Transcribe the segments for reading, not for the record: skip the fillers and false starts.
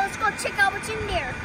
let's go check out what's in there.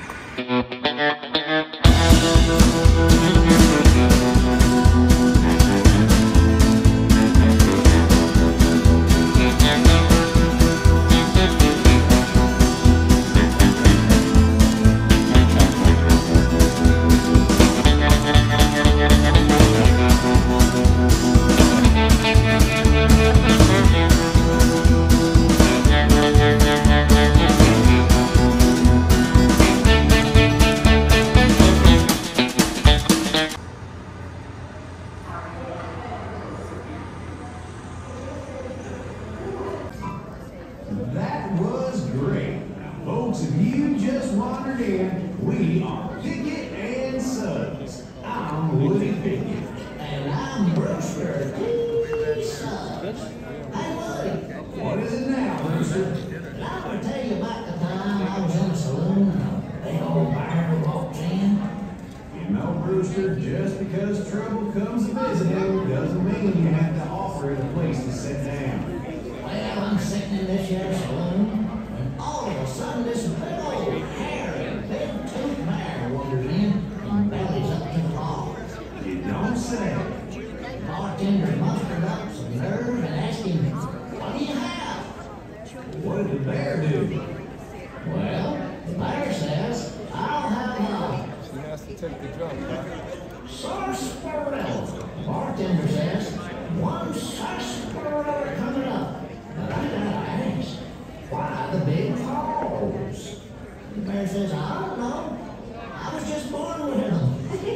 That was great. Folks, if you just wandered in, we are Pickett and Sons. I'm Woody Pickett. And I'm Brewster. Sons. Hey, Woody. What is it now, Brewster? I'm going to tell you about the time I was in a saloon and a big old bear walked in. You know, Brewster, just because trouble comes to visit him doesn't mean you have to offer it a place to sit down. Well, I'm sitting in this here saloon, and all of a sudden this big old hairy, big-toothed bear wanders in and bellies up to the bar. You don't say. The bartender mustered up some nerve and asked him, "What do you have?" What did the bear do? Well, the bear says, "I'll have She has to take the drug. sarsaparilla." The bartender says, "One sarsaparilla coming up. But I gotta ask, why the big pause?" The bear says, "I don't know. I was just born with them."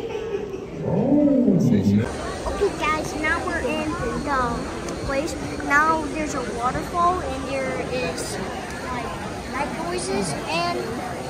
Okay guys, now we're in the place. Now there's a waterfall and there is like night noises and